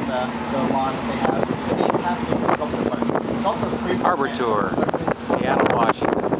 the lawn that they have. They even have the sculpture park. It's also free. Harbor tour, Seattle, Washington.